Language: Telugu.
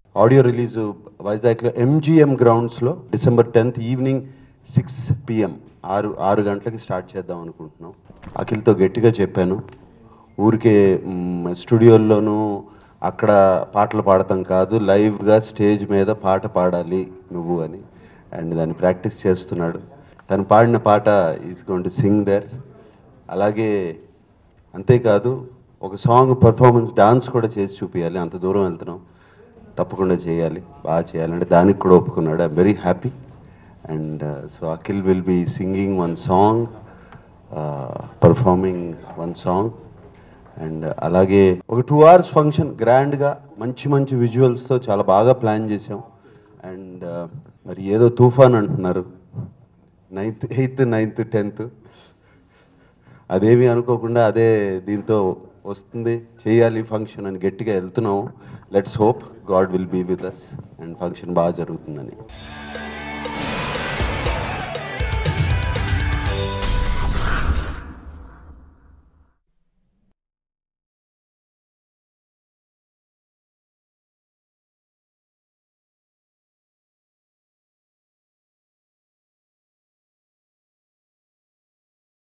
ఆడియో రిలీజు వైజాగ్లో ఎంజిఎం గ్రౌండ్స్లో December 10th ఈవినింగ్ 6 PM 6 గంటలకి స్టార్ట్ చేద్దాం అనుకుంటున్నాం. అఖిల్తో గట్టిగా చెప్పాను, ఊరికే స్టూడియోల్లోనూ అక్కడ పాటలు పాడతాం కాదు, లైవ్గా స్టేజ్ మీద పాట పాడాలి నువ్వు అని. అండ్ దాన్ని ప్రాక్టీస్ చేస్తున్నాడు. తను పాడిన పాట is going to sing there. అలాగే అంతేకాదు ఒక సాంగ్ పర్ఫార్మెన్స్ డాన్స్ కూడా చేసి చూపించాలి. అంత దూరం వెళ్తున్నాం, తప్పకుండా చేయాలి, బాగా చేయాలంటే దానికి కూడా ఒప్పుకున్నాడు. I'm very happy. And so Akhil will be singing one song, performing one song. And అలాగే ఒక 2 hours ఫంక్షన్ గ్రాండ్గా మంచి మంచి విజువల్స్తో చాలా బాగా ప్లాన్ చేసాం. అండ్ మరి ఏదో తుఫాన్ అంటున్నారు, 9th 8th 9th 10th అదేమీ అనుకోకుండా అదే దీంతో వస్తుంది, చేయాలి ఫంక్షన్ అని గట్టిగా వెళ్తున్నాము. Let's hope God will be with us and function బాగా జరుగుతుందని.